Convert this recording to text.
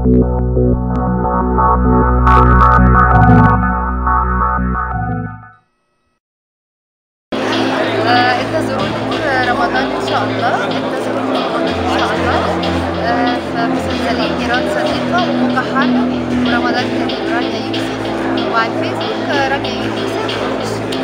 انتظروا نور رمضان ان شاء الله، انتظروا رمضان ان شاء الله. في مسلسلين نيران صديقة ومكحرة ورمضان كريم رانيا يوسف، وعلى الفيسبوك رانيا يوسف.